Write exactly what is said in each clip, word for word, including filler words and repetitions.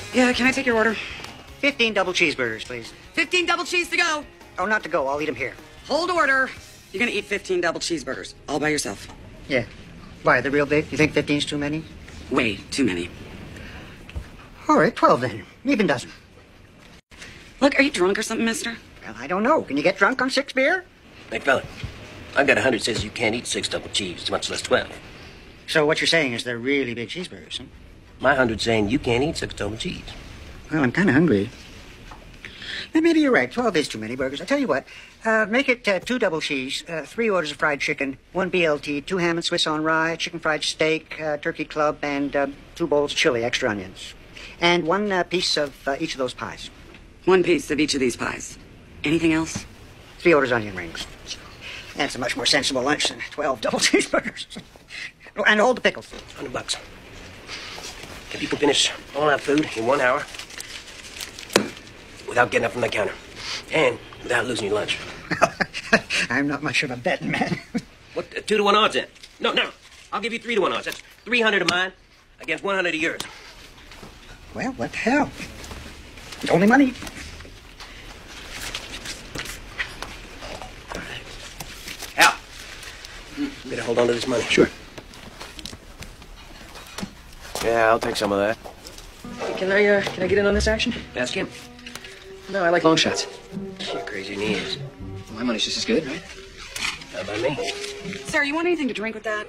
Yeah, can I take your order? Fifteen double cheeseburgers, please. fifteen double cheese to go. Oh, not to go. I'll eat them here. Hold order. You're gonna eat fifteen double cheeseburgers, all by yourself. Yeah. Why, they're real big? You think fifteen's too many? Way too many. All right, twelve then. Even dozen. Look, are you drunk or something, mister? Well, I don't know. Can you get drunk on six beer? Hey, fella, I've got a hundred says you can't eat six double cheese, much less twelve. So what you're saying is they're really big cheeseburgers, huh? My hundred saying you can't eat six double cheese. Well, I'm kind of hungry. Now, maybe you're right. Twelve is too many burgers. I tell you what. Uh, make it uh, two double cheese, uh, three orders of fried chicken, one B L T, two ham and Swiss on rye, chicken fried steak, uh, turkey club, and uh, two bowls of chili, extra onions. And one uh, piece of uh, each of those pies. One piece of each of these pies. Anything else? Three orders onion rings. That's a much more sensible lunch than twelve double cheeseburgers. Oh, and hold the pickles. Hundred bucks. Can people finish all that food in one hour without getting up from the counter and without losing your lunch? I'm not much of a betting man. What, uh, two to one odds then? No, no. I'll give you three to one odds. That's three hundred of mine against one hundred of yours. Well, what the hell? It's only money. Al, better hold on to this money. Sure. Yeah, I'll take some of that. Can I, uh, can I get in on this action? Ask him. No, I like long shots. You're crazy in the ears. My money's just as good, right? How about me? Sir, you want anything to drink with that?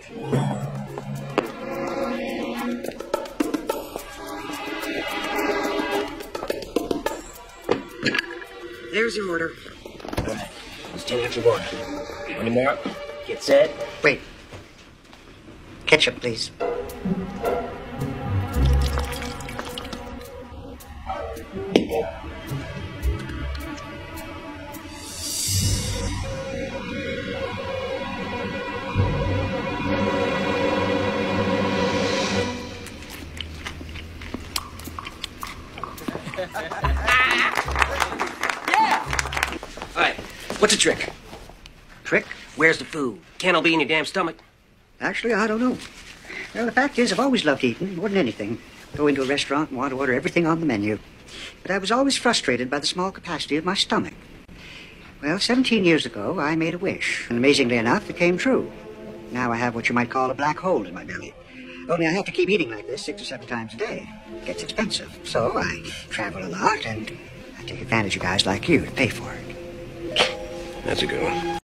There's your order. All right. It's ten after one. On your mark, get set. Wait. Ketchup, please. All right. What's the trick? Trick? Where's the food? Can't all be in your damn stomach. Actually, I don't know. Well, the fact is, I've always loved eating, more than anything. Go into a restaurant and want to order everything on the menu. But I was always frustrated by the small capacity of my stomach. Well, seventeen years ago, I made a wish. And amazingly enough, it came true. Now I have what you might call a black hole in my belly. Only I have to keep eating like this six or seven times a day. It gets expensive. So I travel a lot, and I take advantage of guys like you to pay for it. That's a good one.